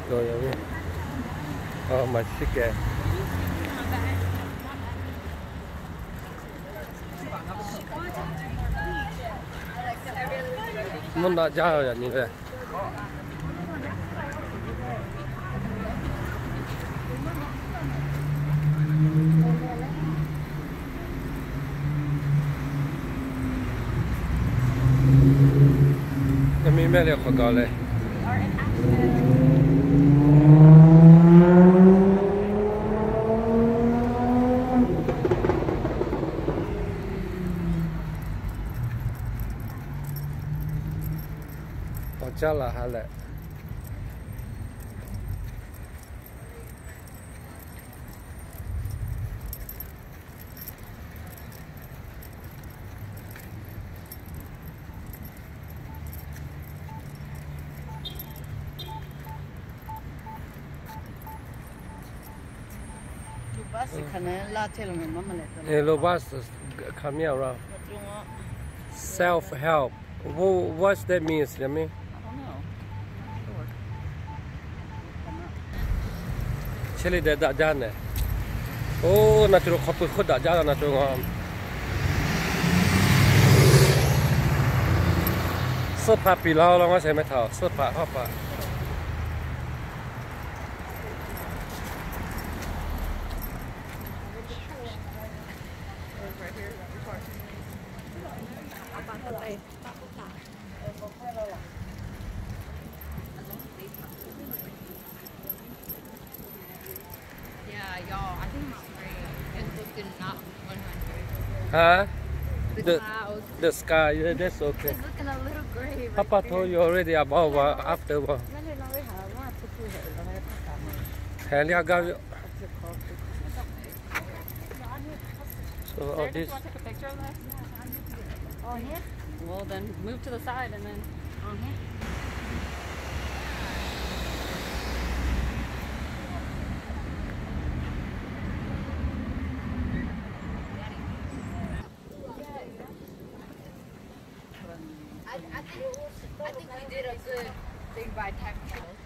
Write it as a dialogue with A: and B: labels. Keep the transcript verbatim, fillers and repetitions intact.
A: rồi vậy. Oh, my chicken. Muốn đã ra rồi như thế. Cái mi mẹ liệu khó gọi lên. Chắc là hay lệ. Hello, bus coming around. Self-help. What that means, you mean? Chili đã đã ra nè. Ô, na chú khó bực khốt đã ra na chú ngon. Sốt phá bì lao lo ngó xem mấy thảo, sốt phá hấp phá. Huh?
B: The,
A: The
B: clouds.
A: the sky, yeah, that's okay.
B: It's looking a little gray. Right
A: Papa
B: there.
A: told you already about uh, after one. Hell, I got you. So all
B: There,
A: this.
B: you want to take a picture of that? Oh, here? Well, then move to the side and then on here. I, I think I think we did a good thing by tapping.